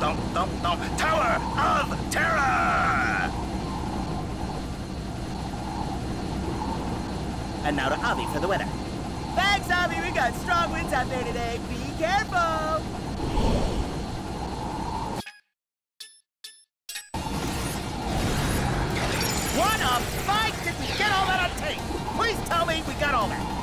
thump, thump, thump. Tower of Terror! And now to Avi for the weather. Thanks, Avi. We got strong winds out there today. Be careful. What a fight! Did we get all that on tape? Please tell me we got all that.